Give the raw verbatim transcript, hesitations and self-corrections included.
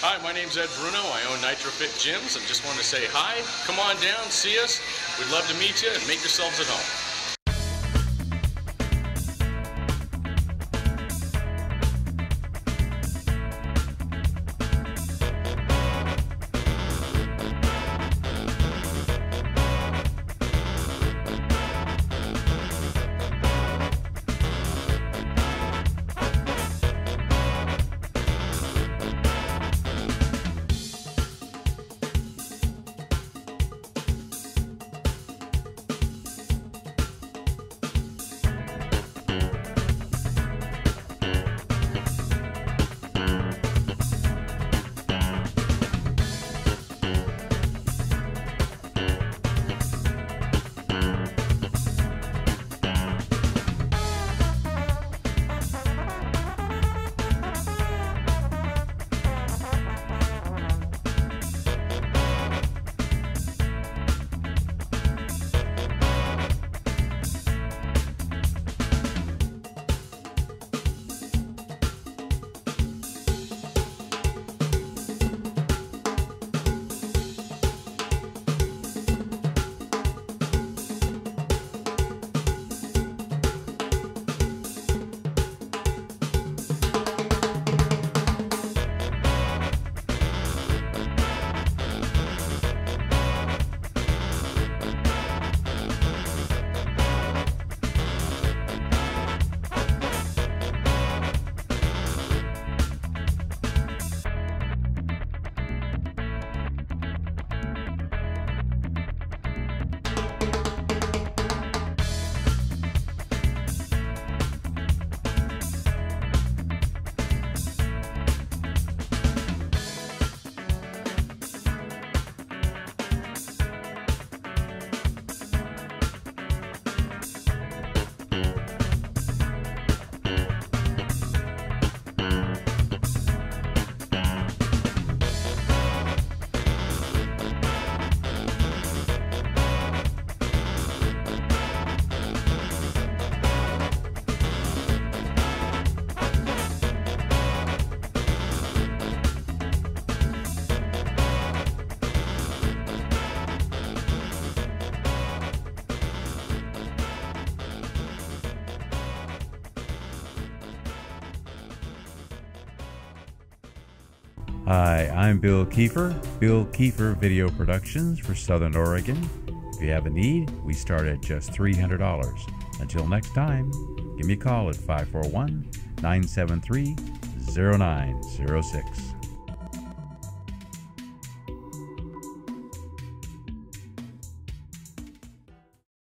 Hi, my name's Ed Bruno. I own NitroFit Gyms and just want to say hi. Come on down, see us. We'd love to meet you and make yourselves at home. Hi, I'm Bill Keefer, Bill Keefer Video Productions for Southern Oregon. If you have a need, we start at just three hundred dollars. Until next time, give me a call at five four one, nine seven three, zero nine zero six.